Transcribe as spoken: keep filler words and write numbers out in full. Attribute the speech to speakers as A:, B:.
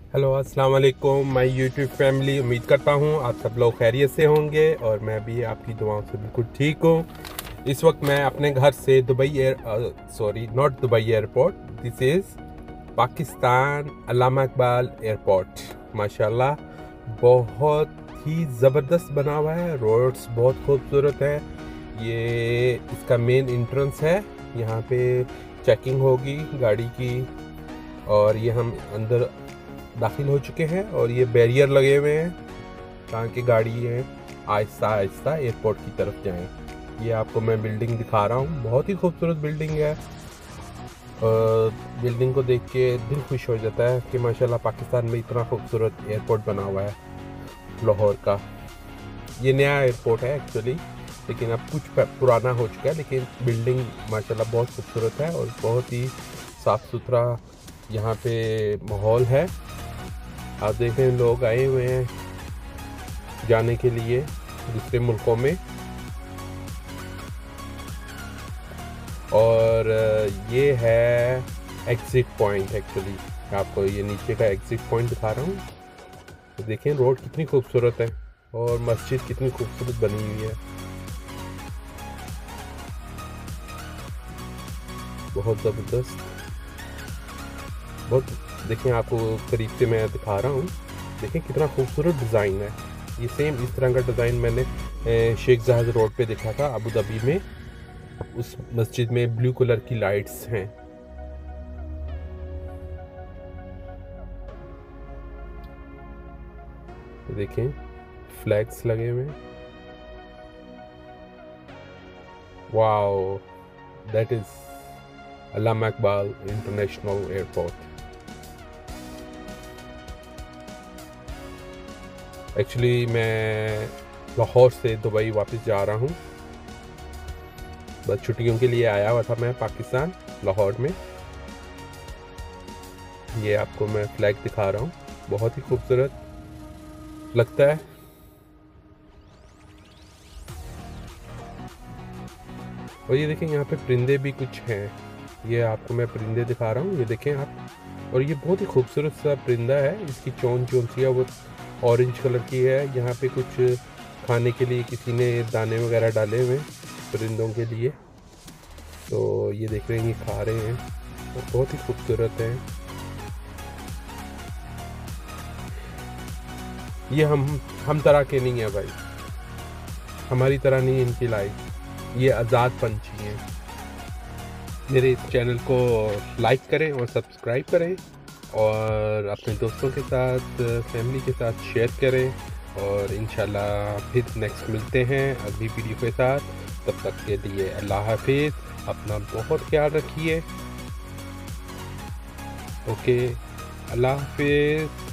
A: Hello अस्सलाम वालेकुम my YouTube family. उम्मीद करता हूँ आप सब लोग खैरियत से होंगे और मैं भी आपकी दुआओं से बिल्कुल ठीक हूँ। इस वक्त मैं अपने घर से Dubai air sorry not Dubai airport, this is Pakistan Allama Iqbal airport. माशाल्लाह बहुत ही ज़बरदस्त बना हुआ है, रोड्स बहुत खूबसूरत है। ये इसका मेन इंट्रेंस है, यहाँ पे चेकिंग होगी गाड़ी की और ये हम अंदर दाखिल हो चुके हैं और ये बैरियर लगे हुए हैं ताकि गाड़ी है आहिस्ता आहिस्ता एयरपोर्ट की तरफ जाएं। ये आपको मैं बिल्डिंग दिखा रहा हूँ, बहुत ही खूबसूरत बिल्डिंग है और बिल्डिंग को देख के दिल खुश हो जाता है कि माशाल्लाह पाकिस्तान में इतना खूबसूरत एयरपोर्ट बना हुआ है लाहौर का। ये नया एयरपोर्ट है एक्चुअली, लेकिन अब कुछ पुराना हो चुका है, लेकिन बिल्डिंग माशाल्लाह बहुत खूबसूरत है और बहुत ही साफ़ सुथरा यहाँ पे माहौल है। आप देख रहे हैं लोग आए हुए हैं जाने के लिए दूसरे मुल्कों में और ये है एग्ज़िट पॉइंट। एक्चुअली आपको ये नीचे का एग्ज़िट पॉइंट दिखा रहा हूँ, तो देखें रोड कितनी खूबसूरत है और मस्जिद कितनी खूबसूरत बनी हुई है, बहुत ज़बरदस्त। बहुत देखें, आपको करीब से मैं दिखा रहा हूँ, देखें कितना खूबसूरत डिज़ाइन है। ये सेम इस तरह का डिज़ाइन मैंने शेख ज़ायद रोड पे देखा था अबू धाबी में। उस मस्जिद में ब्लू कलर की लाइट्स हैं। देखें फ्लैग्स लगे हुए हैं। Wow, that is Allama Iqbal international airport. Actually मैं लाहौर से दुबई वापस जा रहा हूँ, बस छुट्टियों के लिए आया हुआ था मैं पाकिस्तान लाहौर में। ये आपको मैं फ्लैग दिखा रहा हूँ, बहुत ही खूबसूरत लगता है। और ये देखें यहाँ पे परिंदे भी कुछ हैं, ये आपको मैं परिंदे दिखा रहा हूँ, ये देखें आप। और ये बहुत ही खूबसूरत सा परिंदा है, इसकी चोंच जो सी है वो ऑरेंज कलर की है। यहाँ पे कुछ खाने के लिए किसी ने दाने वगैरह डाले हुए हैं परिंदों के लिए, तो ये देख रहे हैं ये खा रहे हैं, तो बहुत ही खूबसूरत है। ये हम हम तरह के नहीं है भाई, हमारी तरह नहीं इनकी लाइफ, ये आज़ाद पंछी हैं। मेरे इस चैनल को लाइक करें और सब्सक्राइब करें और अपने दोस्तों के साथ फैमिली के साथ शेयर करें और इंशाल्लाह फिर नेक्स्ट मिलते हैं अगली वीडियो के साथ। तब तक के लिए अल्लाह हाफिज़, अपना बहुत ख्याल रखिए। ओके, अल्लाह हाफिज़।